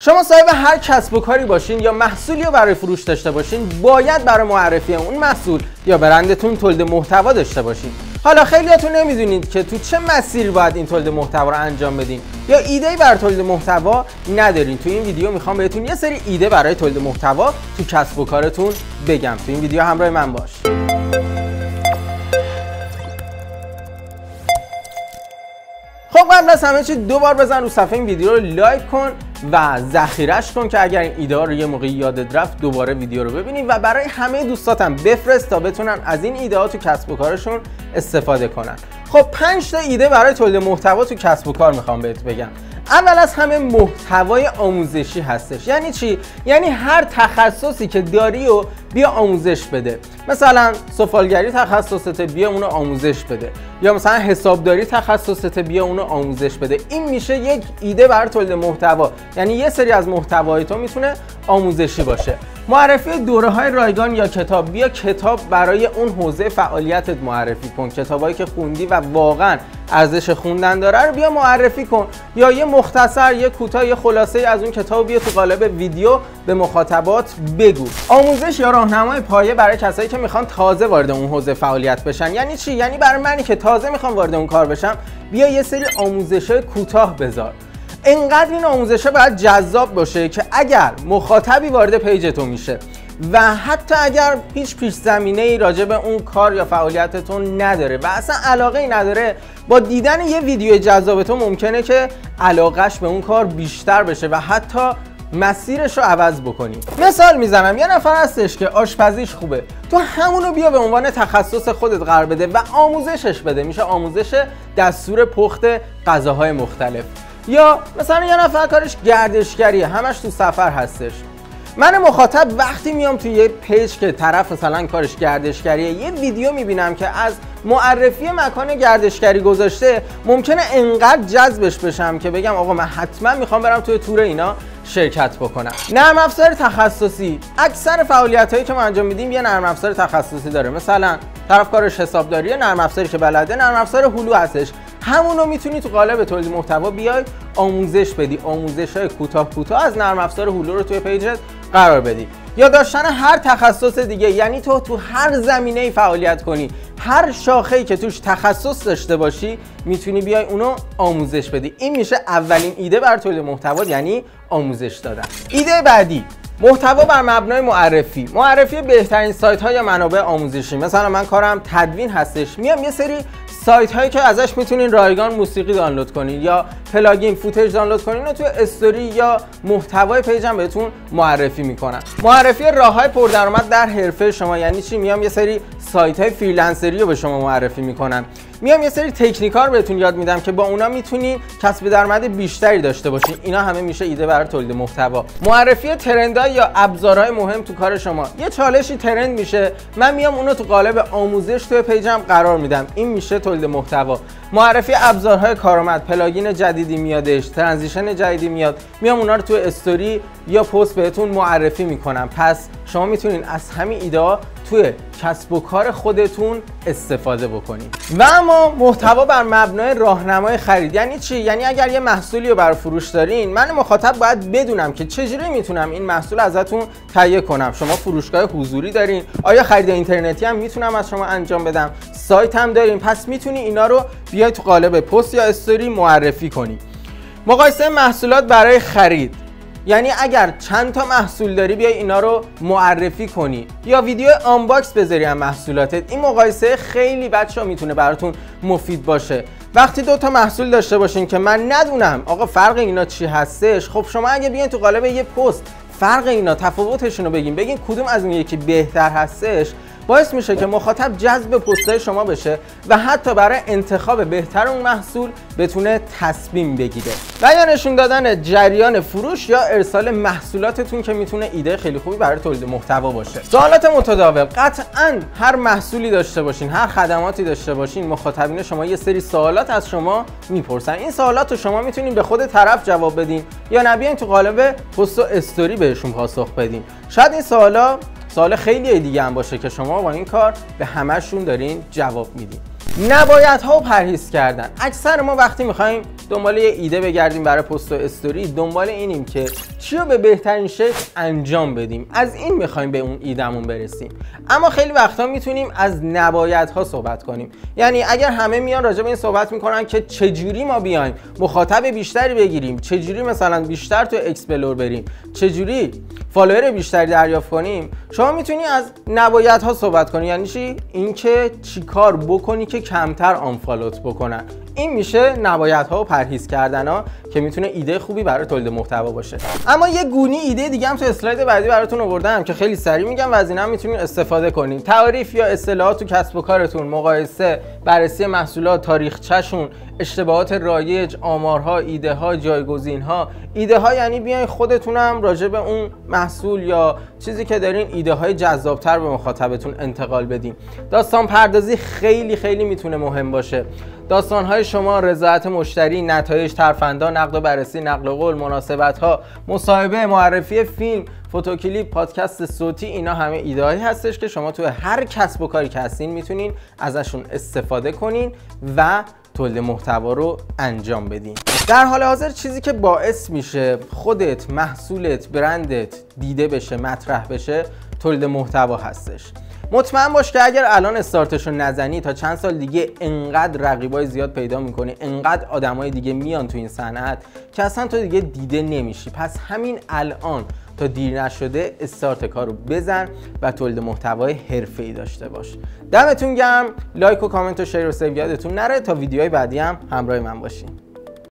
شما صاحب هر کسب و کاری باشین یا محصولی رو برای فروش داشته باشین، باید برای معرفی اون محصول یا برندتون تولید محتوا داشته باشین. حالا خیلیاتون نمیدونید که تو چه مسیری باید این تولید محتوا رو انجام بدین یا ایده‌ای برای تولید محتوا ندارین. تو این ویدیو میخوام بهتون یه سری ایده برای تولید محتوا تو کسب و کارتون بگم. تو این ویدیو همراه من باش. خب قبل از همه چی دوبار بزن رو صفحه این ویدیو رو لایک کن و ذخیره‌اش کن که اگر این ایده ها رو یه موقعی یادت رفت دوباره ویدیو رو ببینی و برای همه دوستاتم بفرست تا بتونن از این ایده ها تو کسب و کارشون استفاده کنن. خب 5 تا ایده برای تولید محتوا تو کسب و کار میخوام بهت بگم. اول از همه محتوای آموزشی هستش. یعنی چی؟ یعنی هر تخصصی که داری و بیا آموزش بده. مثلا سفالگری تخصصت، بیا اونو آموزش بده، یا مثلا حسابداری تخصصت، بیا اونو آموزش بده. این میشه یک ایده برای تولید محتوا. یعنی یه سری از محتوای تو میتونه آموزشی باشه. معرفی دوره‌های رایگان یا کتاب، بیا کتاب برای اون حوزه فعالیتت معرفی کن. کتابایی که خوندی و واقعا ارزش خوندن داره رو بیا معرفی کن، یا یه مختصر، یه کوتاه، یه خلاصه از اون کتاب بیا تو قالب ویدیو به مخاطبات بگو. آموزش یا راهنمای پایه برای کسایی که میخوان تازه وارد اون حوزه فعالیت بشن. یعنی چی؟ یعنی برای منی که تازه میخوام وارد اون کار بشم، بیا یه سری آموزش‌های کوتاه بذار. اینقدر این آموزش‌ها باید جذاب باشه که اگر مخاطبی وارد پیج تو میشه و حتی اگر هیچ پیش زمینه‌ای راجع به اون کار یا فعالیتتون نداره و اصلا علاقه‌ای نداره، با دیدن یه ویدیو جذاب تو ممکنه که علاقش به اون کار بیشتر بشه و حتی مسیرش رو عوض بکنی. مثال میزنم، یه نفر هستش که آشپزیش خوبه، تو همونو بیا به عنوان تخصص خودت قرار بده و آموزشش بده. میشه آموزش دستور پخت غذاهای مختلف. یا مثلا یه نفر کارش گردشگریه، همش تو سفر هستش. من مخاطب وقتی میام توی یه پیج که طرف مثلا کارش گردشگریه، یه ویدیو میبینم که از معرفی مکان گردشگری گذاشته، ممکنه انقدر جذبش بشم که بگم آقا من حتما میخوام برم توی تور اینا شرکت بکنم. نرم افزار تخصصی، اکثر فعالیتایی که ما انجام میدیم یه نرم افزار تخصصی داره. مثلا طرف کارش حسابداریه، نرم افزاری که بلده نرم افزار هلو هستش. همونو میتونی تو قالب تولید محتوا بیای آموزش بدی. آموزش‌های کوتاه از نرم افزار هلو رو توی پیجت قرار بدی. یا داشتن هر تخصص دیگه، یعنی تو هر زمینه‌ای فعالیت کنی، هر شاخه‌ای که توش تخصص داشته باشی میتونی بیای اونو آموزش بدی. این میشه اولین ایده بر تولید محتوا، یعنی آموزش دادن. ایده بعدی، محتوا بر مبنای معرفی بهترین سایت‌ها یا منابع آموزشی. مثلا من کارم تدوین هستش، میام یه سری سایت هایی که ازش میتونین رایگان موسیقی دانلود کنین یا پلاگین فوتج دانلود کنین و توی استوری یا محتوای پیجم بهتون معرفی میکنن. معرفی راههای پردرآمد در حرفه شما. یعنی چی؟ میام یه سری سایت های فریلنسری رو به شما معرفی میکنم. میام یه سری تکنیک‌ها رو بهتون یاد میدم که با اونا میتونین کسب درآمد بیشتری داشته باشین. اینا همه میشه ایده برای تولید محتوا. معرفی ترندها یا ابزارهای مهم تو کار شما. یه چالشی ترند میشه، من میام اونو تو قالب آموزش توی پیجم قرار میدم. این میشه تولید محتوا. معرفی ابزارهای کارآمد، پلاگین جدیدی میادش، ترانزیشن جدیدی میاد، میام اونا رو توی استوری یا پست بهتون معرفی میکنم. پس شما میتونین از همین ایده ها توی کسب و کار خودتون استفاده بکنید. و اما محتوا بر مبنای راهنمای خرید. یعنی چی؟ یعنی اگر یه محصولی رو برای فروش دارین، من مخاطب باید بدونم که چجوری میتونم این محصول ازتون تهیه کنم. شما فروشگاه حضوری دارین؟ آیا خرید اینترنتی هم میتونم از شما انجام بدم؟ سایت هم دارین؟ پس میتونی اینا رو بیای تو قالب پست یا استوری معرفی کنی. مقایسه محصولات برای خرید، یعنی اگر چند تا محصول داری بیای اینا رو معرفی کنی یا ویدیو آنباکس بذاری از محصولاتت. این مقایسه خیلی بچه‌ها میتونه براتون مفید باشه. وقتی 2 تا محصول داشته باشین که من ندونم آقا فرق اینا چی هستش، خب شما اگه بیاین تو قالب یه پست فرق اینا، تفاوتشون رو بگین کدوم از اون یکی بهتر هستش، باعث میشه که مخاطب جذب پست‌های شما بشه و حتی برای انتخاب بهتر اون محصول بتونه تصمیم بگیره. و یا نشون دادن جریان فروش یا ارسال محصولاتتون که میتونه ایده خیلی خوبی برای تولید محتوا باشه. سوالات متداول، قطعاً هر محصولی داشته باشین، هر خدماتی داشته باشین، مخاطبین شما یه سری سوالات از شما میپرسن. این سوالات رو شما میتونین به خود طرف جواب بدین یا نبیاین تو قالب پست و استوری بهشون پاسخ بدین. شاید این سوال خیلی دیگه هم باشه که شما با این کار به همه‌شون دارین جواب میدین. نبایدها و پرهیز کردن. اکثر ما وقتی میخوایم دنبال یه ایده بگردیم برای پست و استوری، دنبال اینیم که چی رو به بهترین شکل انجام بدیم، از این میخوایم به اون ایدمون برسیم. اما خیلی وقتا میتونیم از نبایدها صحبت کنیم. یعنی اگر همه میان راجع به این صحبت میکنن که چجوری ما بیایم مخاطب بیشتری بگیریم، چجوری مثلا بیشتر تو اکسپلور بریم، چجوری فالوور بیشتری دریافت کنیم، شما میتونی از نبایدها صحبت کنی. یعنی چی؟ اینکه چیکار بکنی که کمتر آنفالوت بکنن. این میشه نبایدها و پرهیز کردنها که میتونه ایده خوبی برای تولید محتوا باشه. اما یه گونی ایده دیگه هم تو اسلاید بعدی براتون آوردم که خیلی سریع میگم و از اینا هم میتونین استفاده کنین. تعریف یا اصطلاحات تو کسب و کارتون، مقایسه، بررسی محصولات، تاریخچه‌شون، اشتباهات رایج، آمارها، ایده ها، جایگزین ها. ایده ها یعنی بیاین خودتونم راجع به اون محصول یا چیزی که دارین ایده های جذابتر به مخاطبتون انتقال بدین. داستان پردازی خیلی میتونه مهم باشه. داستان‌های شما، رضایت مشتری، نتایج، ترفندا، نقد و بررسی، نقل قول، مناسبت‌ها، مصاحبه، معرفی فیلم، فوتوکلیپ، پادکست صوتی، اینا همه ایده‌هایی هستش که شما توی هر کسب و کاری که هستین میتونین ازشون استفاده کنین و تولید محتوا رو انجام بدین. در حال حاضر چیزی که باعث میشه خودت، محصولت، برندت دیده بشه، مطرح بشه، تولید محتوا هستش. مطمئن باش که اگر الان استارتشو نزنی تا چند سال دیگه انقدر رقیبای زیاد پیدا میکنی، انقدر آدمای دیگه میان تو این صنعت که اصلا تو دیگه دیده نمیشی. پس همین الان تا دیر نشده استارت کارو بزن و تولید محتوای حرفه‌ای داشته باش. دمتون گرم. لایک و کامنت و شیر و سیو یادتون نره. تا ویدیوهای بعدی هم همراه من باشین.